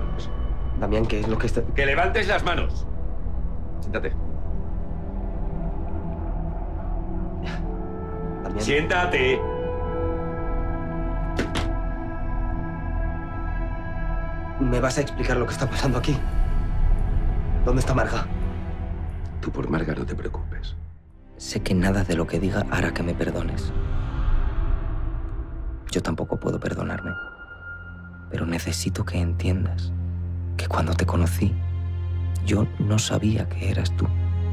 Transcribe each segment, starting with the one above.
Damián, ¿qué es lo que está...? ¡Que levantes las manos! Siéntate. Damián... ¡Siéntate! ¿Me vas a explicar lo que está pasando aquí? ¿Dónde está Marga? Tú por Marga no te preocupes. Sé que nada de lo que diga hará que me perdones. Yo tampoco puedo perdonarme. Pero necesito que entiendas que cuando te conocí, yo no sabía que eras tú.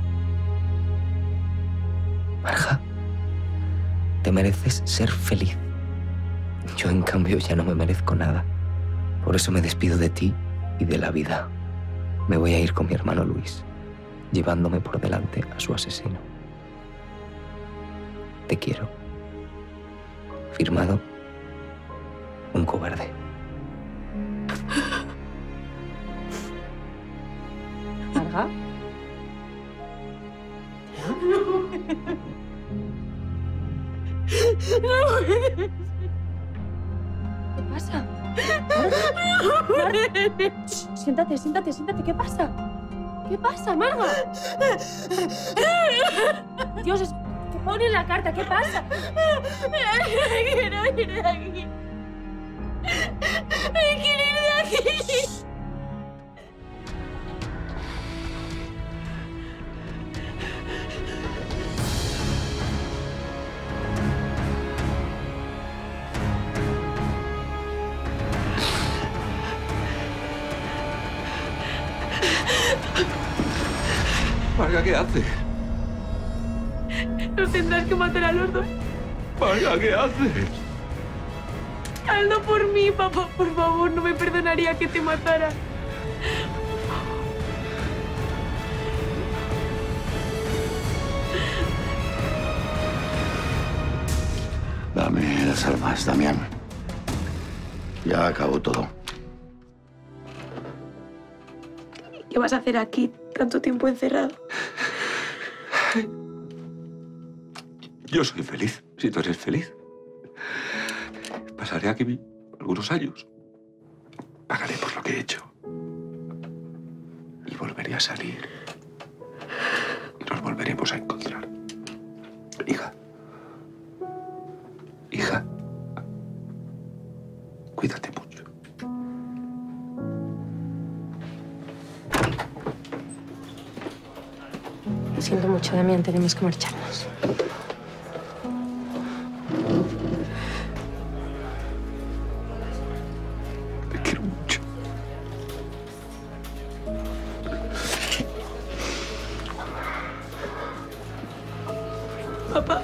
Marga, te mereces ser feliz. Yo, en cambio, ya no me merezco nada. Por eso me despido de ti y de la vida. Me voy a ir con mi hermano Luis, llevándome por delante a su asesino. Te quiero. Firmado, un cobarde. ¿Marga? ¿Qué pasa? Marga. Siéntate, siéntate, siéntate. ¿Qué pasa? ¿Qué pasa, Marga? Dios, ¿qué pone en la carta? ¿Qué pasa? Quiero ir de aquí. Quiero ir de aquí. Marga, ¿qué hace? Nos tendrás que matar a los dos. Marga, ¿qué haces? Hazlo por mí, papá. Por favor, no me perdonaría que te matara. Dame las armas, Damián. Ya acabó todo. ¿Qué vas a hacer aquí tanto tiempo encerrado? Yo soy feliz, si tú eres feliz. Pasaré aquí algunos años. Pagaré por lo que he hecho. Y volveré a salir. Y nos volveremos a encontrar. Hija. Hija. Cuídate mucho. Lo siento mucho, Damián. Tenemos que marcharnos. Te quiero mucho. Papá.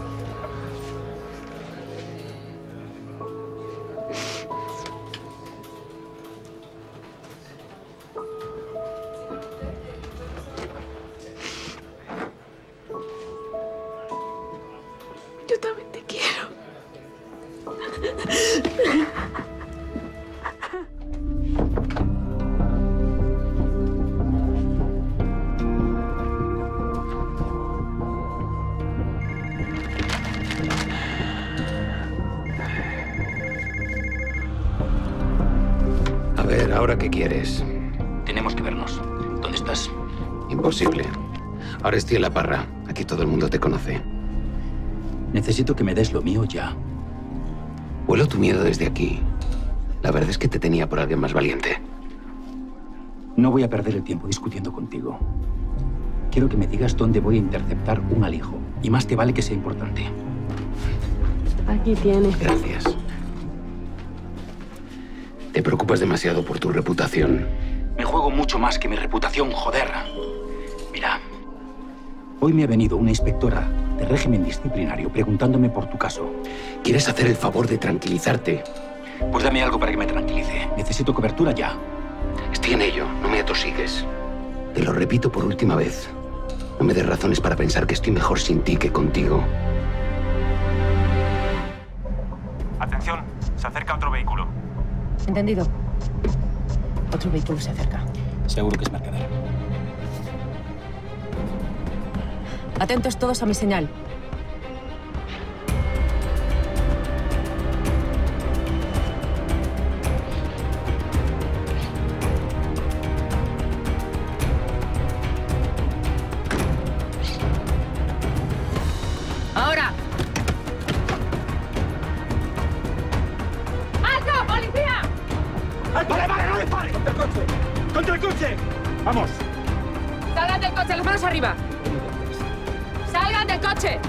Yo también te quiero. A ver, ¿ahora qué quieres? Tenemos que vernos. ¿Dónde estás? Imposible. Ahora estoy en La Parra. Aquí todo el mundo te conoce. Necesito que me des lo mío ya. Huelo tu miedo desde aquí. La verdad es que te tenía por alguien más valiente. No voy a perder el tiempo discutiendo contigo. Quiero que me digas dónde voy a interceptar un alijo. Y más te vale que sea importante. Aquí tienes. Gracias. Te preocupas demasiado por tu reputación. Me juego mucho más que mi reputación, joder. Mira, hoy me ha venido una inspectora de régimen disciplinario preguntándome por tu caso. ¿Quieres hacer el favor de tranquilizarte? Pues dame algo para que me tranquilice. Necesito cobertura ya. Estoy en ello. No me atosigues. Te lo repito por última vez. No me des razones para pensar que estoy mejor sin ti que contigo. Atención, se acerca otro vehículo. Entendido. Otro vehículo se acerca. Seguro que es mercader. Atentos todos a mi señal. ¡Dispare! ¡Contra el coche! ¡Contra el coche! ¡Vamos! ¡Salgan del coche! ¡Las manos arriba! ¡Salgan del coche!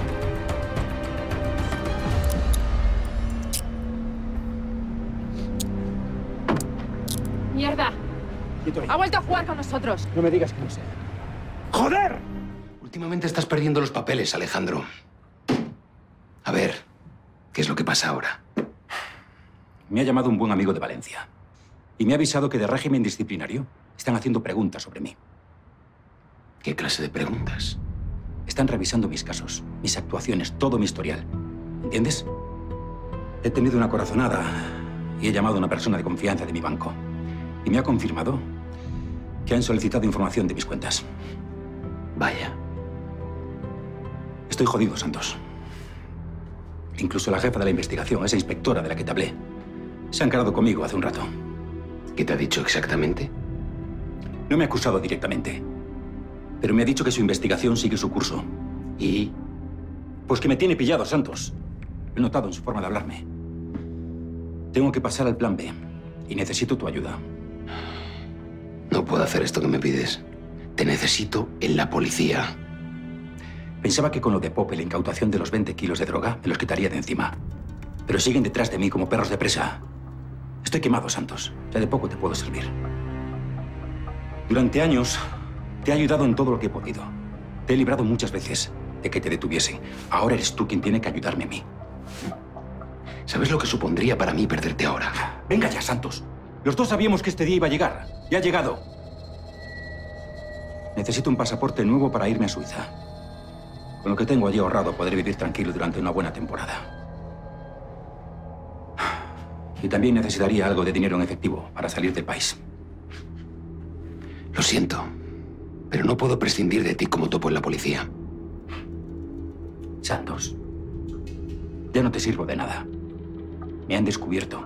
¡Mierda! Quieto ahí. ¡Ha vuelto a jugar con nosotros! No me digas que no sé. ¡Joder! Últimamente estás perdiendo los papeles, Alejandro. A ver, ¿qué es lo que pasa ahora? Me ha llamado un buen amigo de Valencia y me ha avisado que de régimen disciplinario están haciendo preguntas sobre mí. ¿Qué clase de preguntas? Están revisando mis casos, mis actuaciones, todo mi historial. ¿Entiendes? He tenido una corazonada y he llamado a una persona de confianza de mi banco. Y me ha confirmado que han solicitado información de mis cuentas. Vaya. Estoy jodido, Santos. Incluso la jefa de la investigación, esa inspectora de la que te hablé, se ha encarado conmigo hace un rato. ¿Qué te ha dicho exactamente? No me ha acusado directamente, pero me ha dicho que su investigación sigue su curso. ¿Y? Pues que me tiene pillado, Santos. Lo he notado en su forma de hablarme. Tengo que pasar al plan B y necesito tu ayuda. No puedo hacer esto que me pides. Te necesito en la policía. Pensaba que con lo de Pope, la incautación de los 20 kilos de droga, me los quitaría de encima. Pero siguen detrás de mí como perros de presa. Estoy quemado, Santos. Ya de poco te puedo servir. Durante años te he ayudado en todo lo que he podido. Te he librado muchas veces de que te detuviesen. Ahora eres tú quien tiene que ayudarme a mí. ¿Sabes lo que supondría para mí perderte ahora? Venga ya, Santos. Los dos sabíamos que este día iba a llegar. Y ha llegado. Necesito un pasaporte nuevo para irme a Suiza. Con lo que tengo allí ahorrado, podré vivir tranquilo durante una buena temporada. Y también necesitaría algo de dinero en efectivo para salir del país. Lo siento, pero no puedo prescindir de ti como topo en la policía. Santos, ya no te sirvo de nada. Me han descubierto.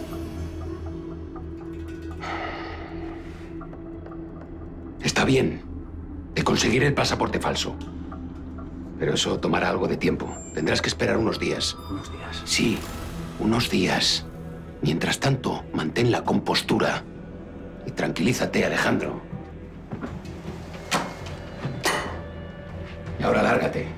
Está bien. Te conseguiré el pasaporte falso. Pero eso tomará algo de tiempo. Tendrás que esperar unos días. ¿Unos días? Sí, unos días. Mientras tanto, mantén la compostura. Y tranquilízate, Alejandro. Y ahora lárgate.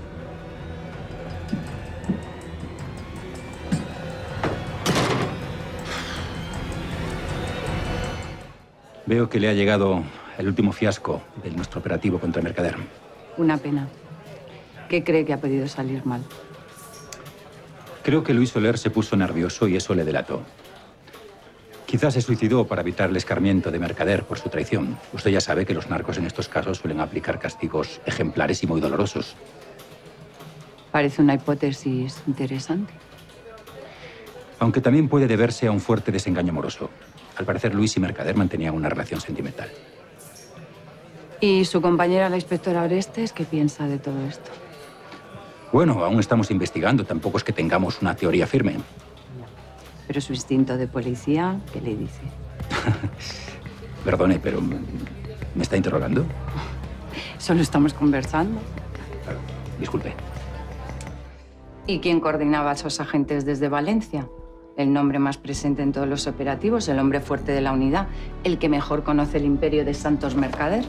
Veo que le ha llegado el último fiasco de nuestro operativo contra Mercader. Una pena. ¿Qué cree que ha podido salir mal? Creo que Luis Soler se puso nervioso y eso le delató. Quizás se suicidó para evitar el escarmiento de Mercader por su traición. Usted ya sabe que los narcos en estos casos suelen aplicar castigos ejemplares y muy dolorosos. Parece una hipótesis interesante. Aunque también puede deberse a un fuerte desengaño amoroso. Al parecer, Luis y Mercader mantenían una relación sentimental. ¿Y su compañera, la inspectora Orestes, qué piensa de todo esto? Bueno, aún estamos investigando. Tampoco es que tengamos una teoría firme. Pero su instinto de policía, ¿qué le dice? Perdone, pero ¿me está interrogando? Solo estamos conversando. Disculpe. ¿Y quién coordinaba a esos agentes desde Valencia? El nombre más presente en todos los operativos, el hombre fuerte de la unidad, el que mejor conoce el imperio de Santos Mercader.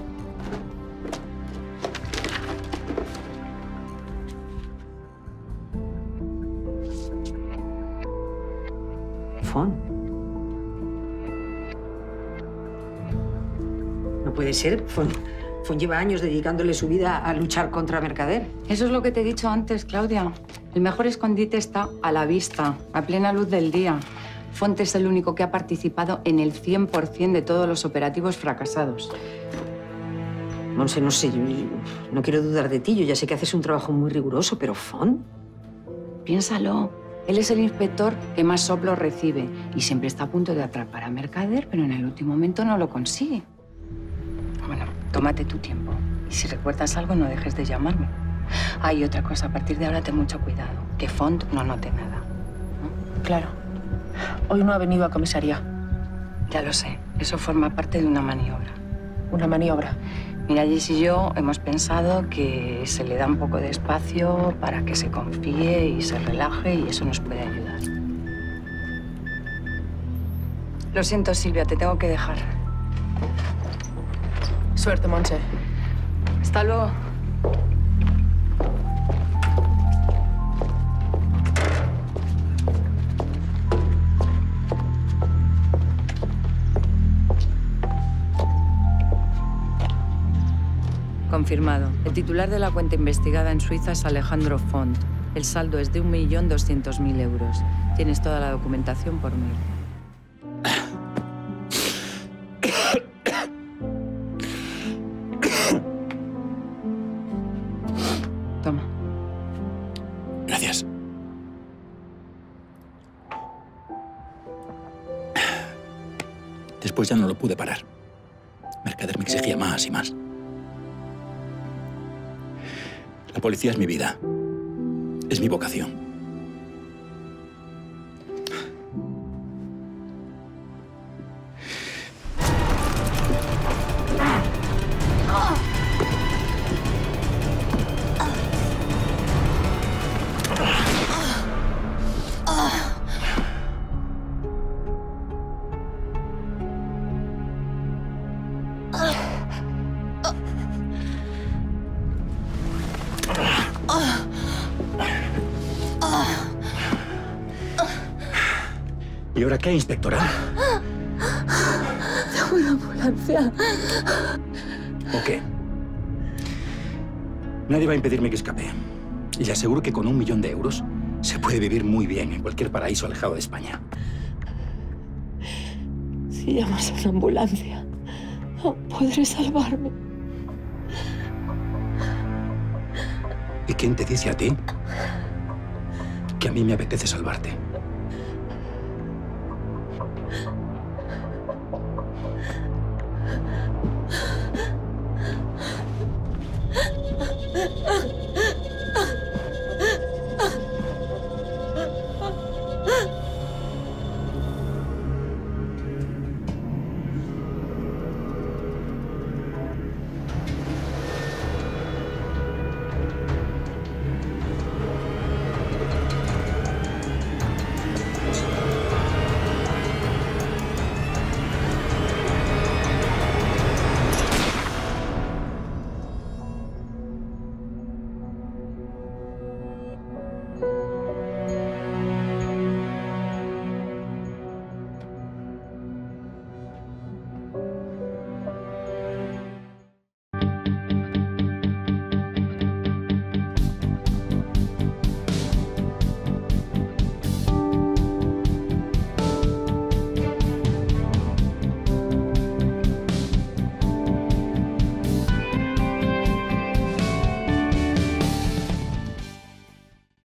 Fon. No puede ser. Fon lleva años dedicándole su vida a luchar contra Mercader. Eso es lo que te he dicho antes, Claudia. El mejor escondite está a la vista, a plena luz del día. Font es el único que ha participado en el 100% de todos los operativos fracasados. Monse, no sé, yo no quiero dudar de ti. Yo ya sé que haces un trabajo muy riguroso, pero Fon... Piénsalo. Él es el inspector que más soplos recibe y siempre está a punto de atrapar a Mercader, pero en el último momento no lo consigue. Bueno, tómate tu tiempo. Y si recuerdas algo, no dejes de llamarme. Hay otra cosa. A partir de ahora, ten mucho cuidado. Que Font no note nada. ¿No? Claro. Hoy no ha venido a comisaría. Ya lo sé. Eso forma parte de una maniobra. ¿Una maniobra? Mira, Jess y yo hemos pensado que se le da un poco de espacio para que se confíe y se relaje y eso nos puede ayudar. Lo siento, Silvia, te tengo que dejar. Suerte, Monse. Hasta luego. Confirmado. El titular de la cuenta investigada en Suiza es Alejandro Font. El saldo es de 1.200.000 euros. Tienes toda la documentación por mail. Toma. Gracias. Después ya no lo pude parar. Mercader me exigía más y más. La policía es mi vida. Es mi vocación. ¿Y ahora qué, inspectora? Llamo una ambulancia. ¿O qué? Nadie va a impedirme que escape. Y le aseguro que con 1 millón de euros se puede vivir muy bien en cualquier paraíso alejado de España. Si llamas a una ambulancia, no podré salvarme. ¿Y quién te dice a ti que a mí me apetece salvarte?